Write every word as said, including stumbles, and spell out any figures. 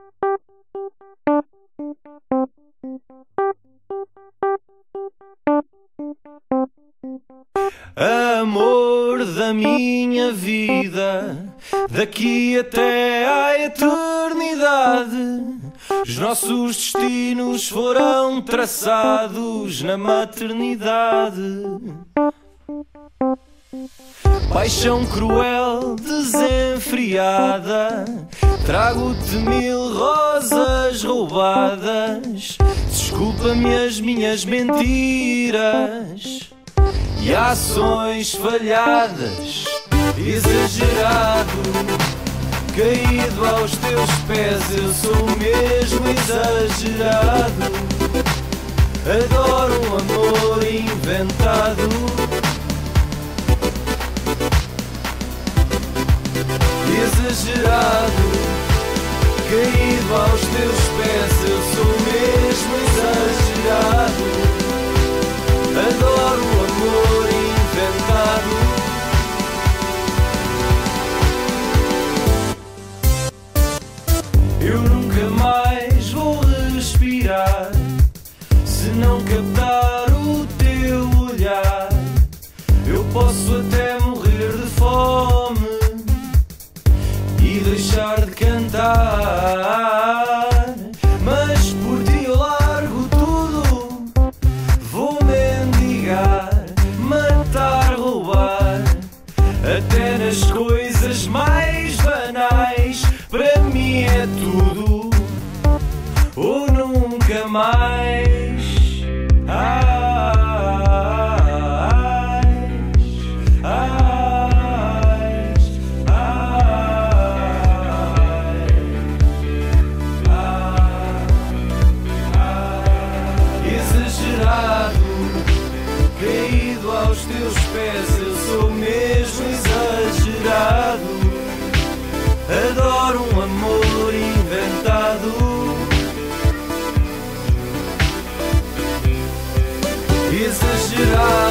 Amor da minha vida, daqui até à eternidade, os nossos destinos foram traçados na maternidade. Paixão cruel, desenfreada, trago-te mil rosas roubadas. Desculpa-me as minhas mentiras e ações falhadas. Exagerado, caído aos teus pés, eu sou mesmo exagerado. Adoro um amor inventado. Exagerado, caído aos teus pés, eu sou mesmo exagerado. Adoro o amor inventado. Eu nunca mais vou respirar se não captar o teu olhar. Eu posso até morrer de fome e deixar de cantar, mas por ti eu largo tudo. Vou mendigar, matar, roubar, até nas coisas mais banais. Para mim é tudo ou nunca mais. Caído aos teus pés, eu sou mesmo exagerado. Adoro um amor inventado. Exagerado.